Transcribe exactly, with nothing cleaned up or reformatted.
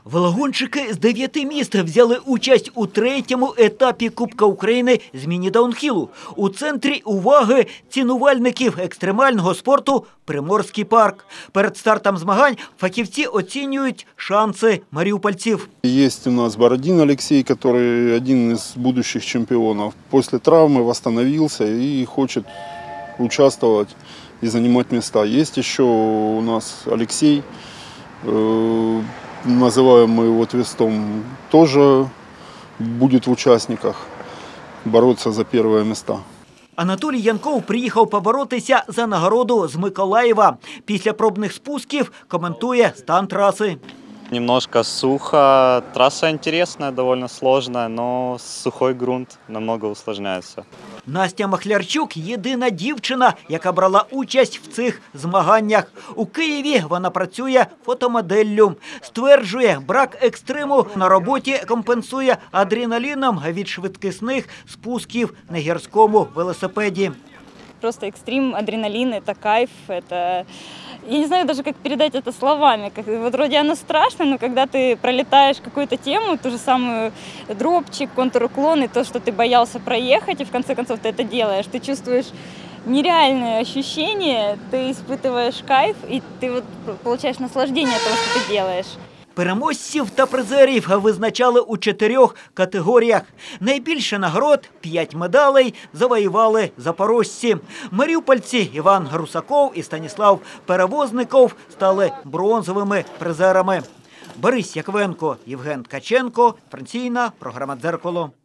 Велогонщики з дев'яти міст взяли участь у третьому етапі Кубка України з міні-даунхілу. У центрі уваги цінувальників екстремального спорту Приморський парк. Перед стартом змагань фахівці оцінюють шанси маріупольців. Есть у нас Бородин Алексей, который один из будущих чемпионов. После травмы восстановился и хочет участвовать и занимать места. Есть еще у нас Алексей, э, называем мы его Твистом, тоже будет в участниках бороться за первые места. Анатолій Янков приїхав поборотися за нагороду з Миколаєва. Після пробних спусків коментує стан траси. Немножко сухо. Трасса интересная, довольно сложная, но сухой грунт намного усложняется. Настя Махлярчук – єдина дівчина, яка брала участь в цих змаганнях. У Києві вона працює фотомоделлю. Стверджує, брак екстриму на роботі компенсує адреналіном від швидкісних спусків на гірському велосипеді. Просто экстрим, адреналин, это кайф, это... Я не знаю даже, как передать это словами. Как... Вот вроде оно страшно, но когда ты пролетаешь какую-то тему, ту же самую дропчик, контур-уклон, и то, что ты боялся проехать, и в конце концов ты это делаешь, ты чувствуешь нереальное ощущение, ты испытываешь кайф, и ты вот получаешь наслаждение от того, что ты делаешь. Переможців та призерів визначали у чотирьох категоріях. Найбільше нагород – п'ять медалей – завоювали запорожці. Маріупольці Іван Русаков і Станіслав Перевозников стали бронзовими призерами. Борис Яковенко, Євген Ткаченко, інформаційна програма «Дзеркало».